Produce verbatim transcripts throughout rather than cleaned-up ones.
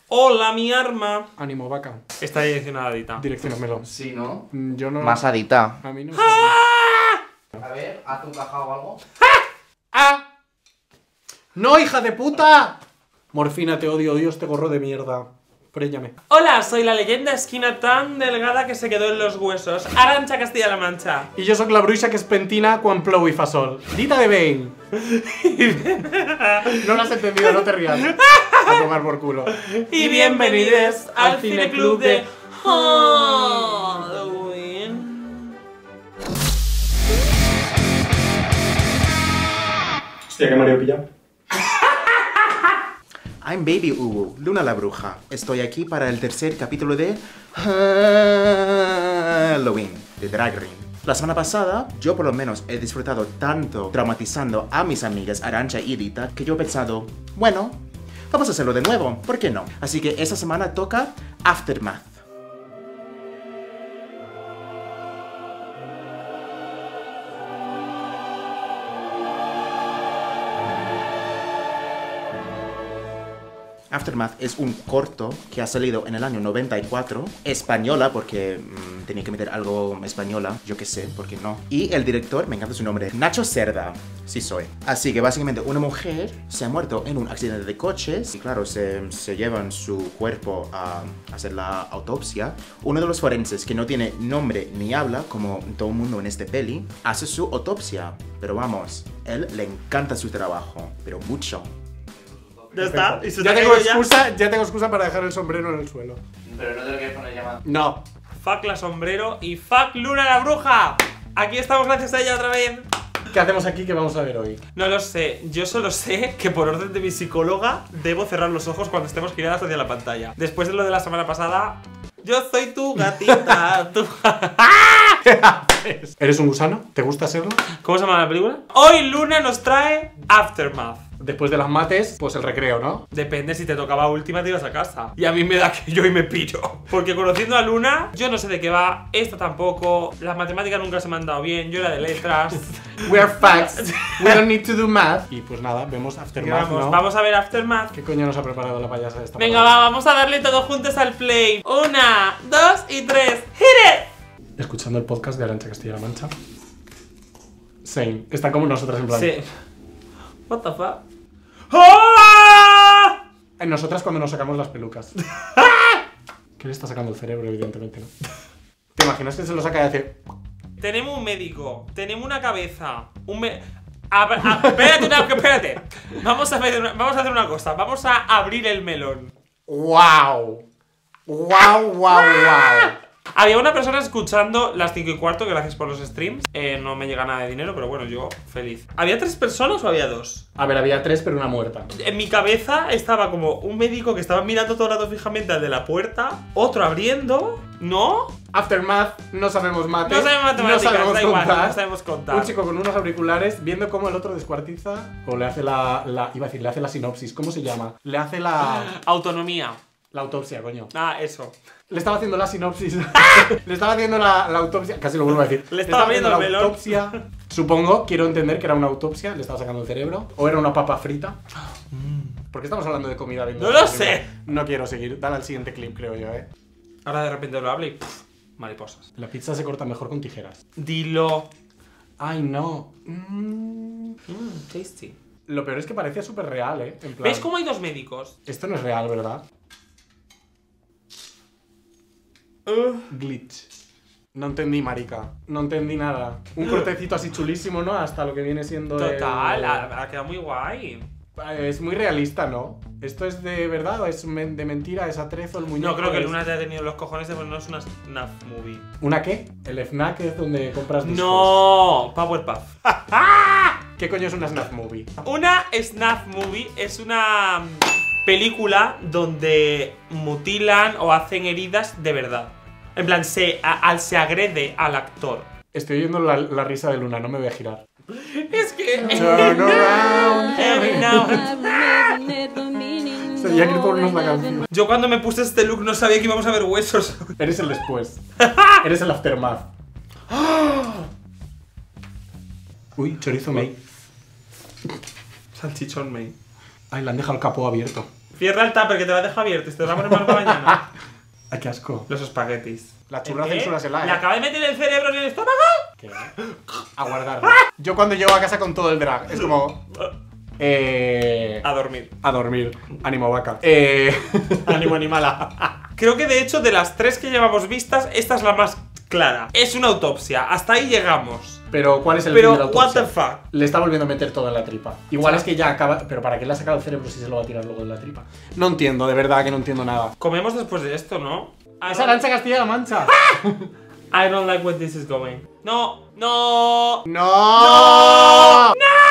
Hola, mi arma. Ánimo, vaca. Está direccionadita. Direcciónamelo. Sí, ¿no? Yo no... Más adita. A mí no... A ver, haz un cajao o algo. ¡Ah! ¡No, hija de puta! Morfina, te odio, odio este gorro de mierda. Préllame. Hola, soy la leyenda esquina tan delgada que se quedó en los huesos. Arantxa Castilla-La Mancha. Y yo soy la bruixa que es pentina quan plou y fasol. Dita de Bane. No lo has entendido, no te rías. A tomar por culo. Y bienvenidos al Cineclub de Halloween. Hostia, que Mario pilla. I'm Baby Ubu, Luna la Bruja. Estoy aquí para el tercer capítulo de Halloween, de Drag Race. La semana pasada, yo por lo menos he disfrutado tanto traumatizando a mis amigas Arantxa y Edita que yo he pensado, bueno, vamos a hacerlo de nuevo, ¿por qué no? Así que esta semana toca Aftermath. Aftermath es un corto que ha salido en el año noventa y cuatro, española porque mmm, tenía que meter algo española, yo qué sé, ¿por qué no? Y el director, me encanta su nombre, Nacho Cerda, sí soy. Así que básicamente una mujer se ha muerto en un accidente de coches y claro, se, se llevan su cuerpo a hacer la autopsia. Uno de los forenses que no tiene nombre ni habla, como todo el mundo en este peli, hace su autopsia. Pero vamos, él le encanta su trabajo, pero mucho. Ya está. ¿Y se te Ya ha tengo caído ya? excusa, ya tengo excusa para dejar el sombrero en el suelo. Pero no te lo quieres poner llamado. No. Fuck la sombrero y fuck Luna la Bruja. Aquí estamos gracias a ella otra vez. ¿Qué hacemos aquí? ¿Qué vamos a ver hoy? No lo sé, yo solo sé que por orden de mi psicóloga debo cerrar los ojos cuando estemos giradas hacia la pantalla. Después de lo de la semana pasada, yo soy tu gatita, tu... ¿Qué haces? ¿Eres un gusano? ¿Te gusta serlo? ¿Cómo se llama la película? Hoy Luna nos trae Aftermath. Después de las mates, pues el recreo, ¿no? Depende, si te tocaba última te ibas a casa. Y a mí me da que yo y me piro. Porque conociendo a Luna, yo no sé de qué va, esta tampoco. Las matemáticas nunca se me han dado bien, yo era de letras. We are facts. We don't need to do math. Y pues nada, vemos Aftermath, Vamos, ¿no? vamos a ver Aftermath. ¿Qué coño nos ha preparado la payasa de esta Venga, palabra? va, vamos a darle todos juntos al play. Una, dos y tres. ¡Hit it! Escuchando el podcast de Arantxa Castilla-La Mancha. Same. Están como nosotras en plan. Sí. What the fuck? ¡Ah! En nosotras cuando nos sacamos las pelucas. ¿Qué le está sacando el cerebro? Evidentemente, ¿no? ¿Te imaginas que se lo saca y hace...? Tenemos un médico, tenemos una cabeza, un me... A, a, espérate, una, espérate. Vamos a, hacer una, vamos a hacer una cosa. Vamos a abrir el melón. ¡Wow! ¡Wow, wow, wow! Había una persona escuchando las cinco y cuarto, gracias por los streams. Eh, no me llega nada de dinero, pero bueno, yo feliz. ¿Había tres personas o había dos? A ver, había tres, pero una muerta. En mi cabeza estaba como un médico que estaba mirando todo el rato fijamente al de la puerta, otro abriendo, ¿no? Aftermath, no sabemos mate. No sabemos matemáticas, no sabemos da igual, contar. no sabemos contar. Un chico con unos auriculares viendo cómo el otro descuartiza o le hace la, la... Iba a decir, le hace la sinopsis. ¿Cómo se llama? Le hace la... Autonomía. La autopsia, coño. Ah, eso. Le estaba haciendo la sinopsis. Le estaba haciendo la, la autopsia. Casi lo vuelvo a decir. Le estaba haciendo abriendo la el melón. autopsia. Supongo, quiero entender que era una autopsia. Le estaba sacando el cerebro. O era una papa frita. ¿Por qué estamos hablando de comida? Viendo No lo la película? sé. No quiero seguir. Dale al siguiente clip, creo yo, eh. Ahora de repente lo hablo y... pff, mariposas. La pizza se corta mejor con tijeras. Dilo. Ay, no. Mm. Mmm, tasty. Lo peor es que parece súper real, eh. En plan, ¿Ves cómo hay dos médicos? esto no es real, ¿verdad? Uh. Glitch. No entendí, marica. No entendí nada. Un cortecito así chulísimo, ¿no? Hasta lo que viene siendo Total, el... ha, ha quedado muy guay. Es muy realista, ¿no? ¿Esto es de verdad o es men- de mentira? ¿Es atrezo el muñeco? No creo que es... Luna te haya tenido los cojones de ponernos una snuff movie. ¿Una qué? El F N A C es donde compras discos. No, Powerpuff. ¿Qué coño es una snuff movie? Una snuff movie es una mm, película donde mutilan o hacen heridas de verdad. En plan, se, a, al, se agrede al actor. Estoy oyendo la, la risa de Luna, no me voy a girar. Es que... Turn around. Every now- Sería que ponernos la canción. Yo cuando me puse este look no sabía que íbamos a ver huesos. Eres el después. Eres el aftermath. Uy, chorizo May. Salchichón, May. Ay, le han dejado el capó abierto. Cierra el tupper que te lo deja abierto y te lo va a poner mal para mañana. Ay, qué asco. Los espaguetis. La churra ¿El qué? censúrasela, ¿Le eh. acaba de meter el cerebro en el estómago? ¿Qué? A guardarlo. Yo cuando llego a casa con todo el drag, es como... Eh... A dormir. A dormir. Ánimo vaca. Eh... Ánimo animala. Creo que de hecho de las tres que llevamos vistas, esta es la más clara. Es una autopsia. Hasta ahí llegamos. Pero ¿cuál es el Pero, fin de la autopsia? what the fuck. Le está volviendo a meter todo en la tripa. Igual O sea, es que ya acaba... Pero ¿para qué le ha sacado el cerebro si se lo va a tirar luego de la tripa? No entiendo, de verdad que no entiendo nada. Comemos después de esto, ¿no? I ¡Es don't- Arantxa Castilla-La Mancha! I don't like where this is going. No, no, ¡No!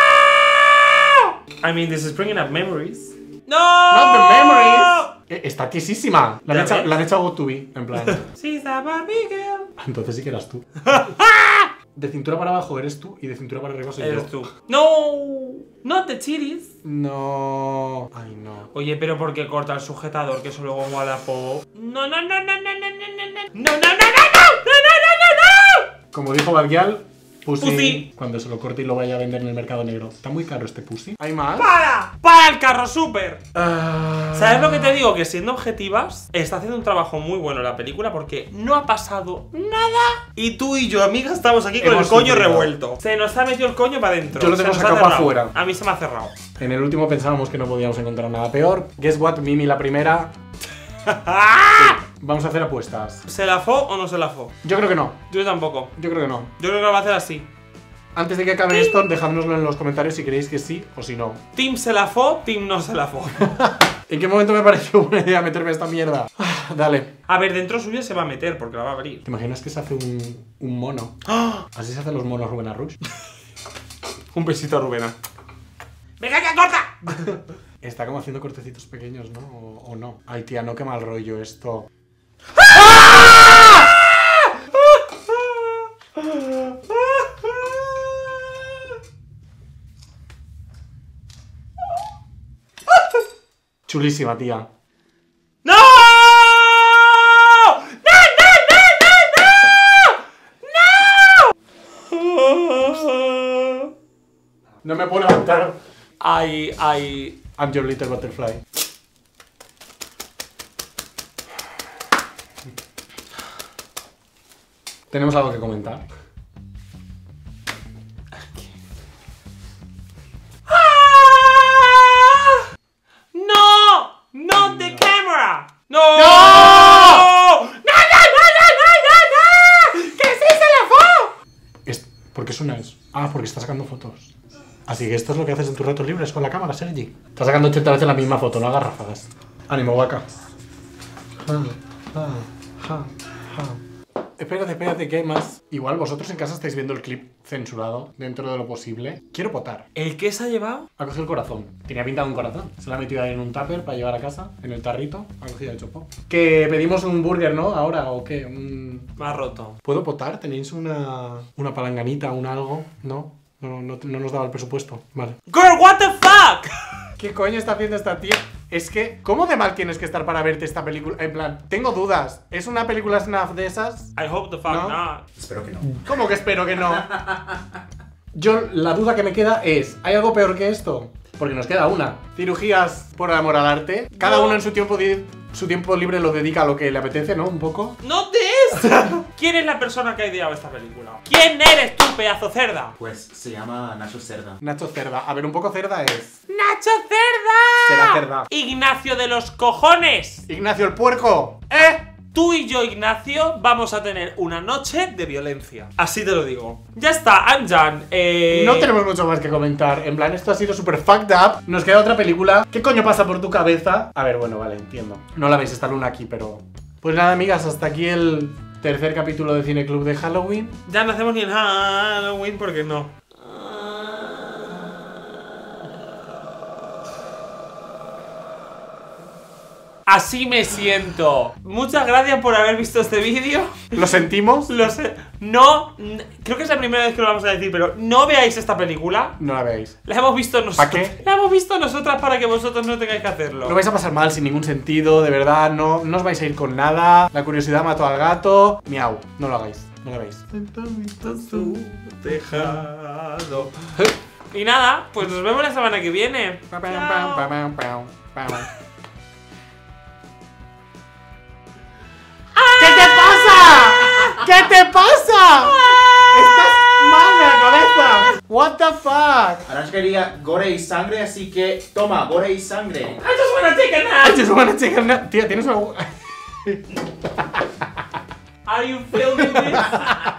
I mean, this is bringing up memories. No. ¡Not the memories! Eh, está tiesísima. La han ¿Ya hecho, ves? la han hecho a Go to Be, en plan. She's a Barbie girl. Entonces sí que eras tú. De cintura para abajo eres tú y de cintura para arriba soy Eres yo. tú. No, not the titties. No. Ay, no. Oye, pero ¿por qué corta el sujetador? Que eso luego Wallapop. No, no, no, no, no, no, no, no, no, no, no, no, no, no, no, no, no. Como dijo Badgial, pussy, Pussy. cuando se lo corte y lo vaya a vender en el mercado negro. Está muy caro este pussy. ¿Hay más? ¡Para! ¡Para el carro súper! Ah. ¿Sabes lo que te digo? Que siendo objetivas, está haciendo un trabajo muy bueno la película porque no ha pasado nada. Y tú y yo, amiga, estamos aquí con Hemos el coño sufrido. revuelto. Se nos ha metido el coño para adentro. Yo lo Se tengo nos ha sacado para cerrado. afuera. A mí se me ha cerrado. En el último pensábamos que no podíamos encontrar nada peor. Guess what? Mimi la primera. Vamos a hacer apuestas. ¿Se la fo o no se la fo? Yo creo que no. Yo tampoco. Yo creo que no. Yo creo que lo va a hacer así. Antes de que acabe esto, dejádnoslo en los comentarios si queréis que sí o si no. Team se la fo, team no se la fo. ¿En qué momento me pareció buena idea meterme a esta mierda? Ah, dale. A ver, dentro suyo se va a meter porque la va a abrir. ¿Te imaginas que se hace un, un mono? ¡Ah! Así se hacen los monos Rubén Arruch. Un besito a Rubena. ¡Venga ya, corta! Está como haciendo cortecitos pequeños, ¿no? O, o no. Ay, tía, no, qué mal rollo esto. Chulísima, tía. ¡No! ¡No, no, no, no, no! ¡No! No me puedo levantar. Ay, ay. I'm your little butterfly. ¿Tenemos algo que comentar? ¡Ah! ¡No! ¡Not the camera! ¡No! ¡No! ¡No, no, no, no, no, no! ¡Que sí se la fue! Es- ¿Por qué suena eso? Ah, porque está sacando fotos. Así que esto es lo que haces en tus ratos libres con la cámara, Sergi. Estás sacando ochenta veces la misma foto, no hagas ráfagas. Ánimo, vaca. Ja, ja, ja, ja. Espérate, espérate, ¿qué hay más? Igual vosotros en casa estáis viendo el clip censurado dentro de lo posible. Quiero votar. ¿El qué se ha llevado? Ha cogido el corazón. Tenía pintado un corazón. Se lo ha metido ahí en un tupper para llevar a casa, en el tarrito. Ha cogido el chopo. Que pedimos un burger, ¿no? Ahora, ¿o qué? Un... Me ha roto. ¿Puedo votar? ¿Tenéis una, una palanganita, un algo? ¿No? No, no, no nos daba el presupuesto. Vale. Girl, what the fuck? ¿Qué coño está haciendo esta tía? Es que, ¿cómo de mal tienes que estar para verte esta película? En plan, tengo dudas. ¿Es una película snuff de esas? I hope the fuck No. not. Espero que no. ¿Cómo que espero que no? Yo, la duda que me queda es, ¿hay algo peor que esto? Porque nos queda una. Cirugías por amor al arte. Cada No. uno en su tiempo, di- su tiempo libre lo dedica a lo que le apetece, ¿no? Un poco. ¡No this! ¿Quién es la persona que ha ideado esta película? ¿Quién eres tú, pedazo cerda? Pues se llama Nacho Cerda. Nacho Cerda. A ver, un poco cerda es. ¡Nacho Cerda! Será Cerda. ¡Ignacio de los cojones! Ignacio el puerco. ¿Eh? Tú y yo, Ignacio, vamos a tener una noche de violencia. Así te lo digo. Ya está, I'm done. Eh... No tenemos mucho más que comentar. En plan, esto ha sido súper fucked up. Nos queda otra película. ¿Qué coño pasa por tu cabeza? A ver, bueno, vale, entiendo. No la veis esta luna aquí, pero... Pues nada, amigas, hasta aquí el tercer capítulo de Cine Club de Halloween. Ya no hacemos ni el Halloween porque no. Así me siento. Muchas gracias por haber visto este vídeo. ¿Lo sentimos? Lo sé. No, n- creo que es la primera vez que lo vamos a decir, pero no veáis esta película. No la veáis. La hemos visto nosotros. ¿Para qué? La hemos visto nosotras para que vosotros no tengáis que hacerlo. Lo vais a pasar mal sin ningún sentido, de verdad. No, no os vais a ir con nada. La curiosidad mató al gato. Miau. No lo hagáis. No lo veis. Tejado. Y nada, pues nos vemos la semana que viene. Pam, pam, pam, pam, pam, pam. ¿Qué te pasa? Estás mal de la cabeza. What the fuck? Arantxa quería gore y sangre, así que toma, gore y sangre. I just wanna take a nap. I just wanna take a nap. Tía, tienes una... Are you filming this?